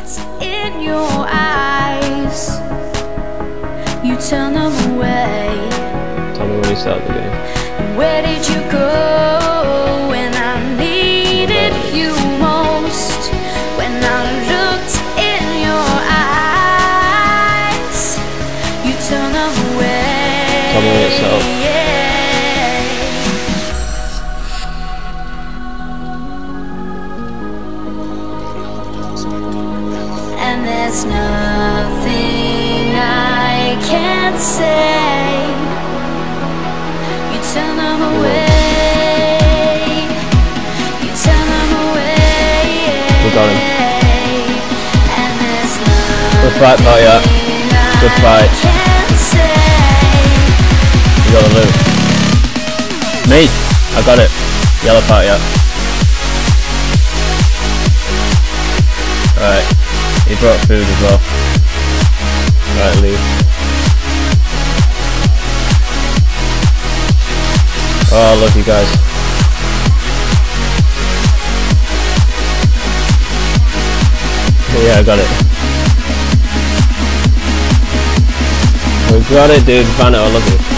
looked in your eyes, you turned them away. Tell me when you start the game. And where did you go when I needed you most? When I looked in your eyes, you turned them away. Tell me when it's set up. And there's nothing I can't say. You turn them away. You turn them away. We got him. And there's nothing Good fight, Partyhat. Good fight. I can't say. You got the loot. Me! I got it. Yellow Partyhat. Alright. He brought food as well. Right, leave. Oh, look you guys. Yeah, I got it. We got it, dude. Vano, I love you.